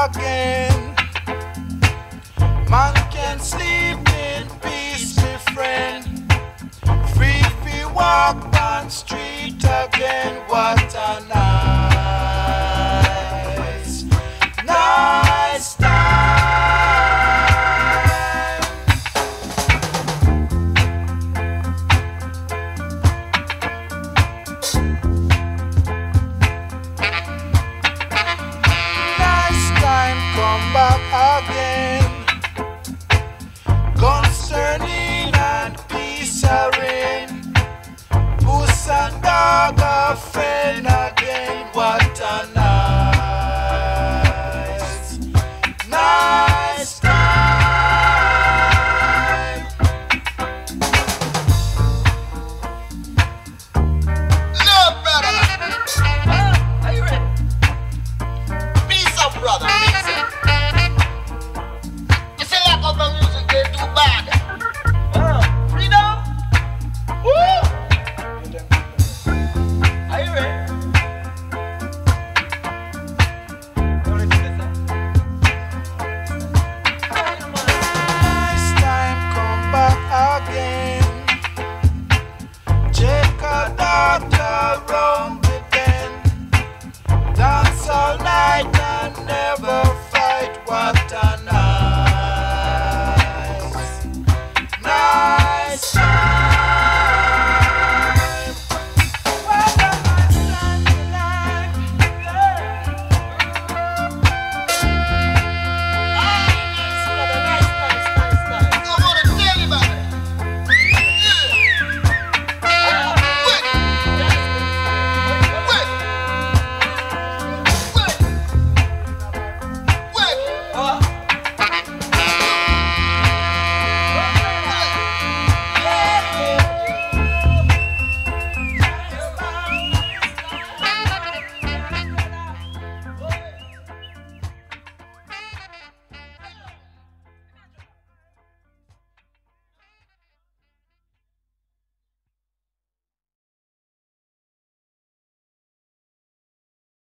again. Man can sleep in peace, my friend. Free fi walk on street again. What a nice, nice time. Nice time, come back again. Guns turning and peace are reign. Puss and dog are friend again. What a nice, nice time. No, brother. Are you ready? Peace up, brother. Peace up. You say lack of the music, they too bad. Freedom. Woo! Are you ready? Nice time, come back again. Check a doctor round the den. Dance all night and never fight. What a